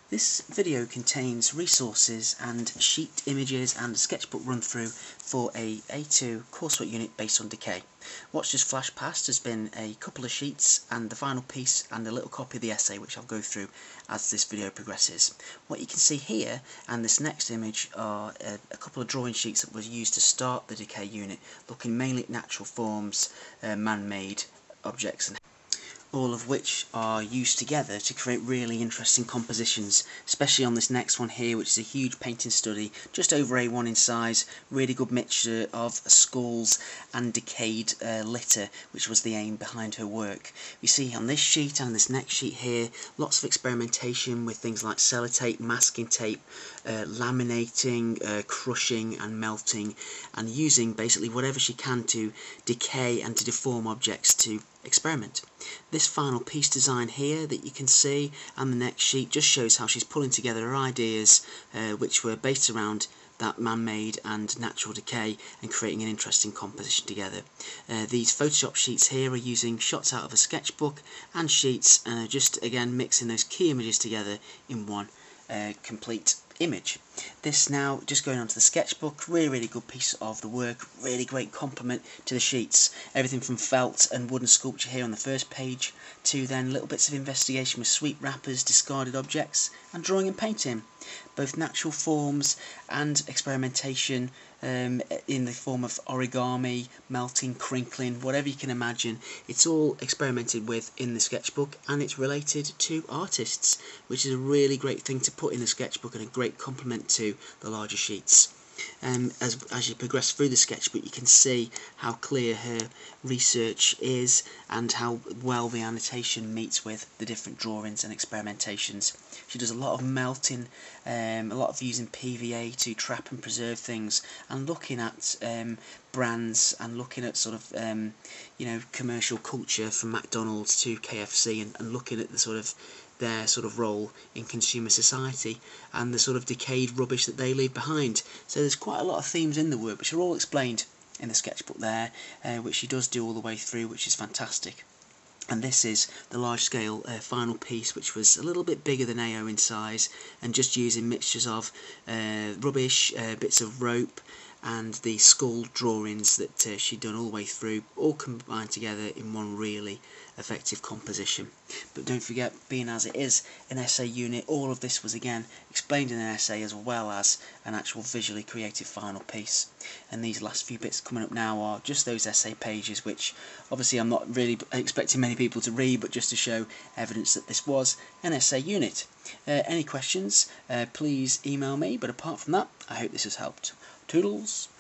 This video contains resources and sheet images and a sketchbook run through for a A2 coursework unit based on Decay. What's just flashed past has been a couple of sheets and the final piece and a little copy of the essay, which I'll go through as this video progresses. What you can see here and this next image are a couple of drawing sheets that were used to start the Decay unit, looking mainly at natural forms, man-made objects, and all of which are used together to create really interesting compositions, especially on this next one here, which is a huge painting study, just over A1 in size, really good mixture of skulls and decayed litter, which was the aim behind her work. We see on this sheet and this next sheet here, lots of experimentation with things like sellotape, masking tape, laminating, crushing and melting, and using basically whatever she can to decay and to deform objects to experiment. This final piece design here that you can see and the next sheet just shows how she's pulling together her ideas which were based around that man-made and natural decay and creating an interesting composition together. These Photoshop sheets here are using shots out of a sketchbook and sheets, just again mixing those key images together in one complete image. This now just going on to the sketchbook, really good piece of the work, really great complement to the sheets. Everything from felt and wooden sculpture here on the first page to then little bits of investigation with sweet wrappers, discarded objects and drawing and painting. Both natural forms and experimentation in the form of origami, melting, crinkling, whatever you can imagine. It's all experimented with in the sketchbook and it's related to artists, which is a really great thing to put in the sketchbook and a great complement to the larger sheets. As you progress through the sketchbook, you can see how clear her research is and how well the annotation meets with the different drawings and experimentations. She does a lot of melting, a lot of using PVA to trap and preserve things, and looking at brands and looking at sort of commercial culture from McDonald's to KFC, and looking at the sort of their sort of role in consumer society and the sort of decayed rubbish that they leave behind. So there's quite a lot of themes in the work which are all explained in the sketchbook there, which she does do all the way through, which is fantastic. And this is the large-scale final piece, which was a little bit bigger than AO in size, and just using mixtures of rubbish, bits of rope, and the skull drawings that she'd done all the way through, all combined together in one really effective composition. But don't forget, being as it is an essay unit, all of this was again explained in an essay as well as an actual visually creative final piece. And these last few bits coming up now are just those essay pages, which obviously I'm not really expecting many people to read, but just to show evidence that this was an essay unit. Any questions, please email me, but apart from that, I hope this has helped. Toodles!